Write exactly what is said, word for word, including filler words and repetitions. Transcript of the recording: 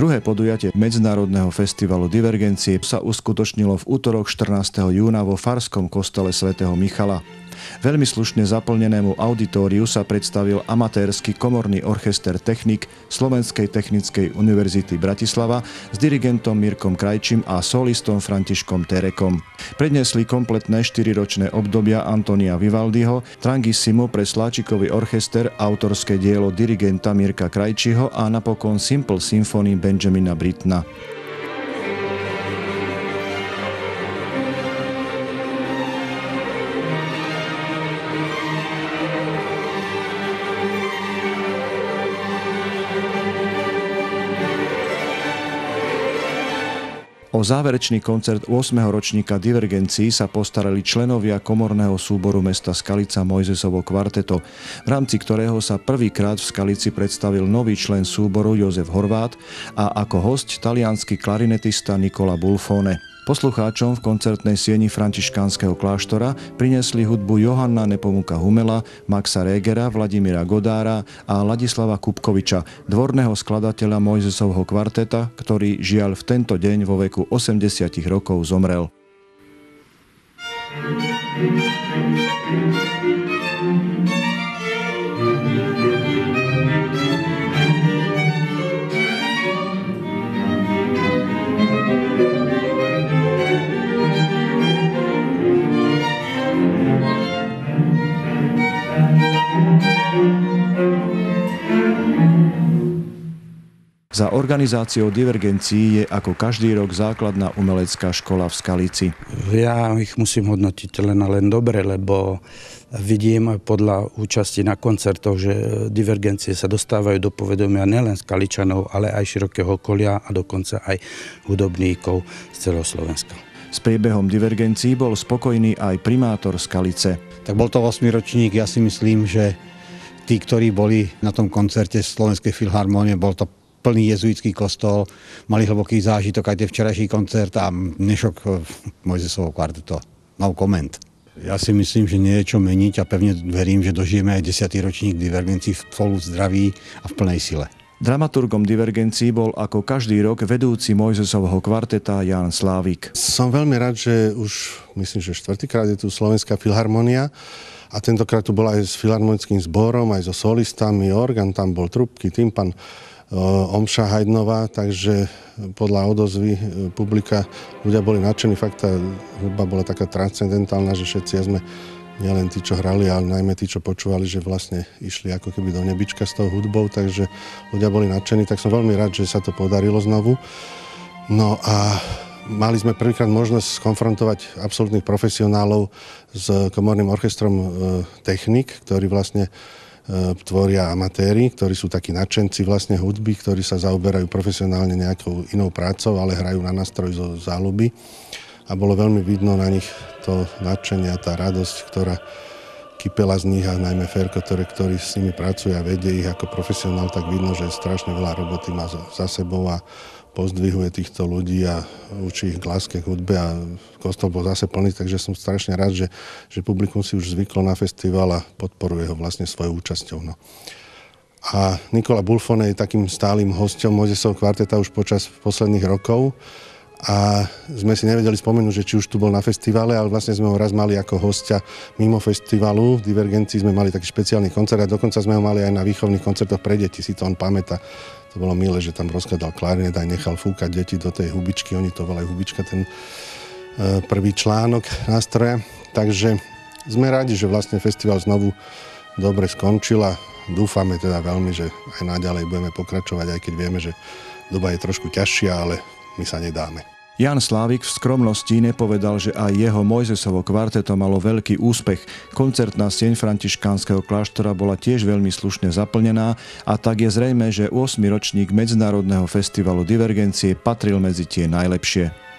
Druhé podujatie Medzinárodného festivalu Divergencie sa uskutočnilo v útorok štrnásteho júna vo farskom kostole svätého Michala. Veľmi slušne zaplnenému auditóriu sa predstavil amatérsky komorný orchester Technik Slovenskej technickej univerzity Bratislava s dirigentom Mirkom Krajčím a solistom Františkom Terekom. Prednesli kompletné štyriročné obdobia Antonia Vivaldiho, Trangissimu pre sláčikový orchester, autorské dielo dirigenta Mirka Krajčího a napokon Simple Symphony Benjamina Brittona. O záverečný koncert ôsmeho ročníka Divergencií sa postarali členovia komorného súboru mesta Skalica Mojzesovo kvarteto, v rámci ktorého sa prvýkrát v Skalici predstavil nový člen súboru Jozef Horvát a ako hosť taliansky klarinetista Nicola Bulfone. Poslucháčom v koncertnej sieni františkánskeho kláštora priniesli hudbu Johanna Nepomuka Humela, Maxa Régera, Vladimíra Godára a Ladislava Kupkoviča, dvorného skladateľa Mojzesovho kvarteta, ktorý žiaľ v tento deň vo veku osemdesiat rokov zomrel. Za organizáciou Divergencií je ako každý rok základná umelecká škola v Skalici. Ja ich musím hodnotiť len a len dobre, lebo vidím podľa účasti na koncertoch, že Divergencie sa dostávajú do povedomia nielen Skaličanov, ale aj širokého okolia a dokonca aj hudobníkov z celého Slovenska. S priebehom Divergencií bol spokojný aj primátor Skalice. Tak bol to ôsmy ročník, ja si myslím, že tí, ktorí boli na tom koncerte Slovenskej filharmónie, bol to plný jezuitský kostol, mali hlboký zážitok aj ten včerajší koncert a dnešok Mojzesovo kvarteto. No koment. Ja si myslím, že nie je čo meniť a pevne verím, že dožijeme aj desiaty ročník Divergencií v spolu zdraví a v plnej sile. Dramaturgom Divergencií bol ako každý rok vedúci Mojzesovho kvarteta Ján Slávik. Som veľmi rád, že už myslím, že štvrtýkrát je tu Slovenská filharmónia a tentokrát tu bola aj s filharmonickým zborom, aj so solistami, orgán, tam bol trubky, tympan, omša Haydnová, takže podľa odozvy publika ľudia boli nadšení, fakt tá hudba bola taká transcendentálna, že všetci sme nielen tí, čo hrali, ale najmä tí, čo počúvali, že vlastne išli ako keby do nebička s tou hudbou, takže ľudia boli nadšení, tak som veľmi rád, že sa to podarilo znovu. No a mali sme prvýkrát možnosť skonfrontovať absolútnych profesionálov s komorným orchestrom Technik, ktorý vlastne tvoria amatéri, ktorí sú takí nadšenci vlastne hudby, ktorí sa zaoberajú profesionálne nejakou inou prácou, ale hrajú na nástroj zo záľuby. A bolo veľmi vidno na nich to nadšenie a tá radosť, ktorá kypela z nich a najmä Ferko, ktorý, ktorý s nimi pracuje a vedie ich ako profesionál, tak vidno, že strašne veľa roboty má za sebou a pozdvihuje týchto ľudí a učí ich k láske k hudbe a kostol bol zase plný, takže som strašne rád, že, že publikum si už zvyklo na festival a podporuje ho vlastne svojou účasťou. No. A Nicola Bulfone je takým stálym hosťom Mojzesovho kvarteta už počas posledných rokov a sme si nevedeli spomenúť, že či už tu bol na festivale, ale vlastne sme ho raz mali ako hostia mimo festivalu. V Divergencii sme mali taký špeciálny koncert a dokonca sme ho mali aj na výchovných koncertoch pre deti, si to on pamätá. To bolo milé, že tam rozkladal klarinet a nechal fúkať deti do tej hubičky, oni to volajú hubička, ten e, prvý článok nástroja. Takže sme radi, že vlastne festival znovu dobre skončil a dúfame teda veľmi, že aj naďalej budeme pokračovať, aj keď vieme, že doba je trošku ťažšia, ale my sa nedáme. Ján Slávik v skromnosti nepovedal, že aj jeho Mojzesovo kvarteto malo veľký úspech. Koncertná sieň františkánskeho kláštora bola tiež veľmi slušne zaplnená a tak je zrejmé, že ôsmy ročník Medzinárodného festivalu Divergencie patril medzi tie najlepšie.